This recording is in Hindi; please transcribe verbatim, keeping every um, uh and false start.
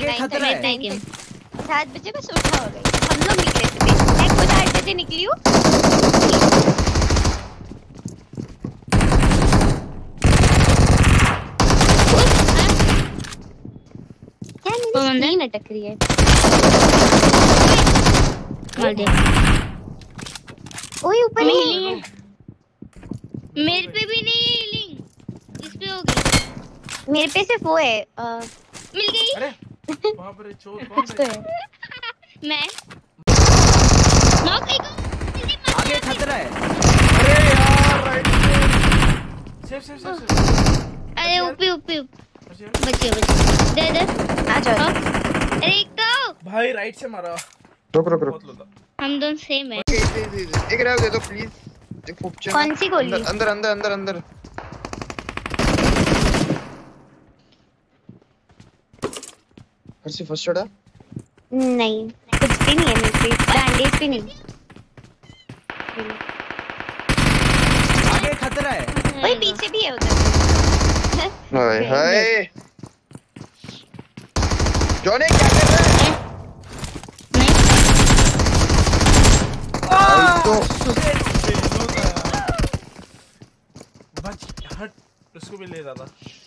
आगे खतरा है। सात बजे बस उठा हो गई। हम लोग निकले थे। मैं खुद आठ बजे निकली हूँ। क्या मेरी स्क्रीन अटक रही है? मार दिया। ओए ऊपर ही है। मेरे पे भी नहीं है हीलिंग। इस पे होगी। मेरे पे सिर्फ वो है। आ... मिल गई। अरे बाप रे चोट कौन है? मैं नॉक एक आगे खतरा है। अरे यार राइट सेफ सेफ सेफ। अरे ऊपर ऊपर बच्चे बच्चे दे दे आ जाओ। अरे एक तो भाई राइट से मारा। रुक रुक रुक हम दोनों सेम है। एक राव दे दो प्लीज। एक फुकचे कौन सी गोली? अंदर अंदर अंदर अंदर। हर्षी फर्स्ट शॉट नहीं कुछ भी नहीं है मेरे पे। बैंडेज भी नहीं। आगे खतरा है। ओए पीछे भी है उधर। हाय हाय जॉनी क्या कर रहा है? तो बच हट उसको भी ले जाता।